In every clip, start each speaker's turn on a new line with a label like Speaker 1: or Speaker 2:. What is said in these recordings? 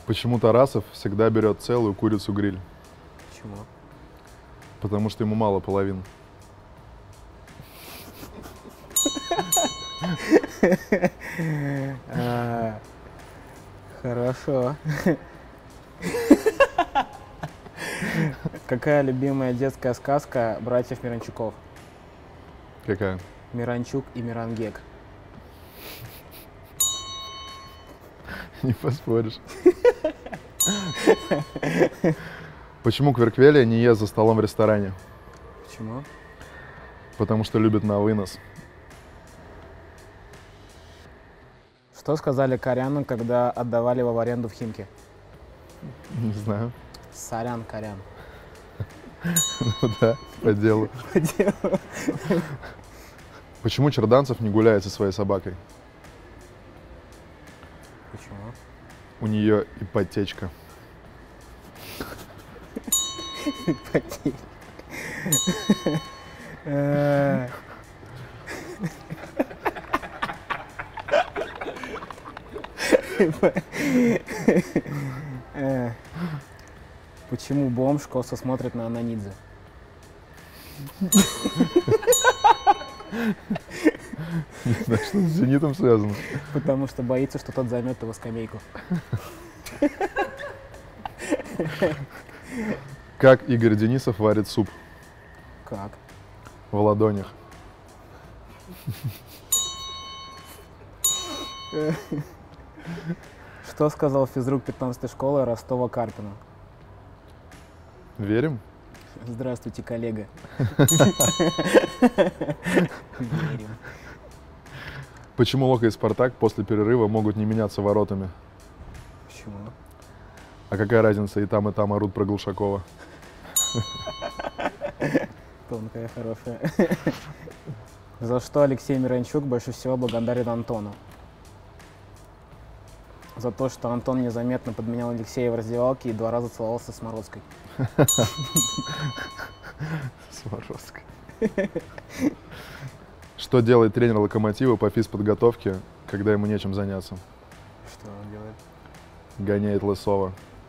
Speaker 1: Почему Тарасов всегда берет целую курицу-гриль?
Speaker 2: Почему?
Speaker 1: Потому что ему мало половин.
Speaker 2: Хорошо. Какая любимая детская сказка братьев Миранчуков?
Speaker 1: Какая?
Speaker 2: Миранчук и Мирангек.
Speaker 1: Не поспоришь. Почему Кверквелия не ест за столом в ресторане?
Speaker 2: Почему?
Speaker 1: Потому что любит на вынос.
Speaker 2: Что сказали корянам, когда отдавали его в аренду в Химки?
Speaker 1: Не знаю.
Speaker 2: Сорян, корян.
Speaker 1: Ну да, по делу. Почему Черданцев не гуляет со своей собакой?
Speaker 2: Почему?
Speaker 1: У нее ипотечка.
Speaker 2: Почему бомж косо смотрит на Ананидзе?
Speaker 1: Не знаю, что с «Зенитом» связано.
Speaker 2: Потому что боится, что тот займет его скамейку.
Speaker 1: Как Игорь Денисов варит суп?
Speaker 2: Как?
Speaker 1: В ладонях.
Speaker 2: Что сказал физрук 15-й школы Ростова Карпина?
Speaker 1: Верим?
Speaker 2: Здравствуйте, коллега. Верим.
Speaker 1: Почему Лока и Спартак после перерыва могут не меняться воротами?
Speaker 2: Почему?
Speaker 1: А какая разница, и там орут про Глушакова?
Speaker 2: Тонкая, хорошая. За что Алексей Миранчук больше всего благодарен Антону? За то, что Антон незаметно подменял Алексея в раздевалке и 2 раза целовался с Морозской.
Speaker 1: С Морозкой. Что делает тренер «Локомотива» по физподготовке, когда ему нечем заняться?
Speaker 2: Что он делает?
Speaker 1: Гоняет Лысова.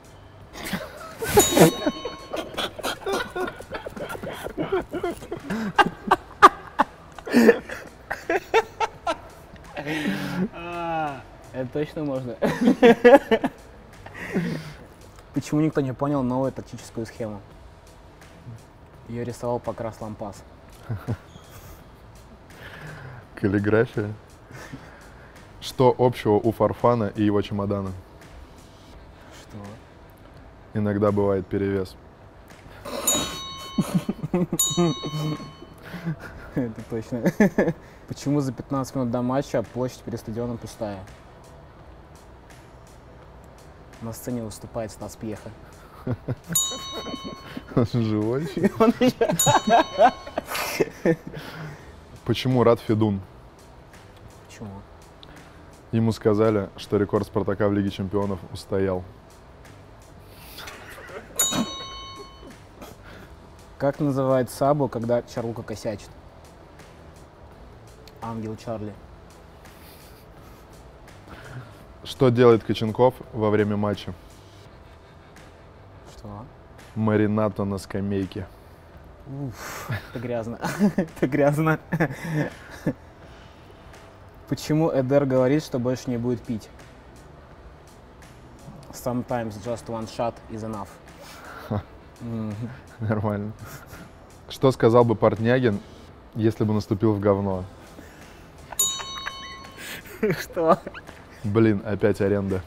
Speaker 2: Это точно можно. Почему никто не понял новую тактическую схему? Ее рисовал Покрас Лампас.
Speaker 1: Каллиграфия. Что общего у Фарфана и его чемодана?
Speaker 2: Что?
Speaker 1: Иногда бывает перевес.
Speaker 2: Это точно. Почему за 15 минут до матча площадь перед стадионом пустая? На сцене выступает Стас Пьеха.
Speaker 1: Он живой еще? Почему Рад Федун?
Speaker 2: Почему?
Speaker 1: Ему сказали, что рекорд Спартака в Лиге чемпионов устоял.
Speaker 2: Как называют Сабу, когда Чарлука косячит? Ангел Чарли.
Speaker 1: Что делает Коченков во время матча?
Speaker 2: Что?
Speaker 1: Маринато на скамейке.
Speaker 2: Уф, это грязно. Это грязно. Почему Эдер говорит, что больше не будет пить? Sometimes just one shot is enough.
Speaker 1: Нормально. Что сказал бы Портнягин, если бы наступил в говно?
Speaker 2: Что?
Speaker 1: Блин, опять аренда.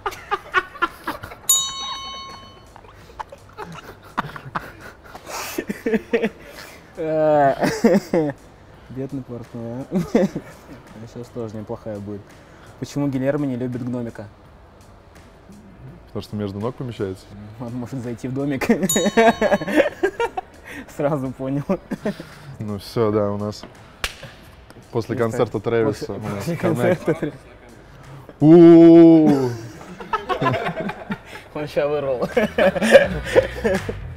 Speaker 2: Бедный Портной, а? Сейчас тоже неплохая будет. Почему Гильермо не любит гномика?
Speaker 1: Потому что между ног помещается.
Speaker 2: Он может зайти в домик. Сразу понял.
Speaker 1: Ну все, да, у нас после концерта Трэвиса у нас коннект.
Speaker 2: Он сейчас вырвал.